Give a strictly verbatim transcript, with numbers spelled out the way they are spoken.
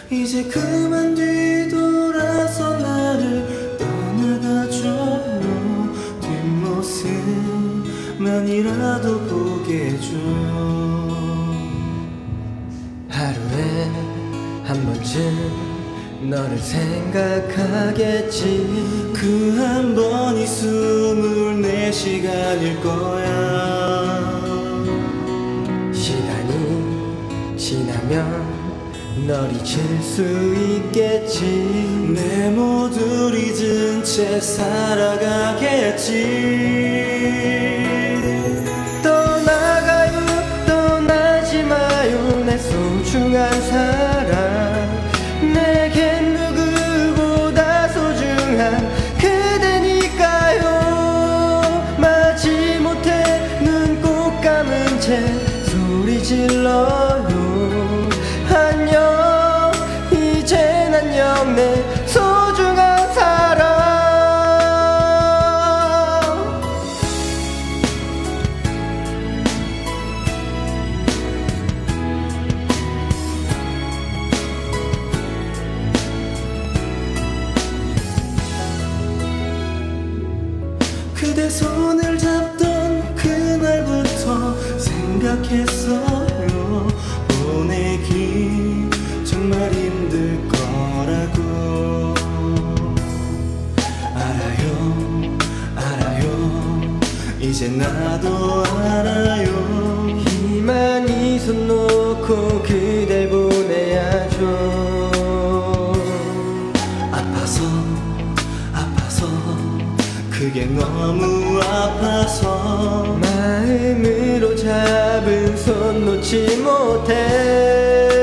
이제 그만 뒤돌아서 나를 떠나가줘. 뒷모습만이라도 보게 해줘. 하루에 한 번쯤 너를 생각하겠지. 그 한 번이 스물네 시간일 거야. 시간이 지나면 널 잊을 수 있겠지. 내 모두를 잊은 채 살아가겠지. 떠나가요 떠나지 마요 내 소중한 사랑. 내겐 누구보다 소중한 그대니까요. 마지못해 눈 꼭 감은 채 소리 질러요. 안녕 이젠 안녕 내 소중한 사랑. 그대 손을 잡던 그날부터 생각했어요. 보내기 정말 힘들 거라고. 알아요 알아요 이제 나도 알아요. 이만 이 손 놓고 그댈 보내야죠. 아파서 아파서 그게 너무 아파서 마음으로 잡은 손 놓지 못해.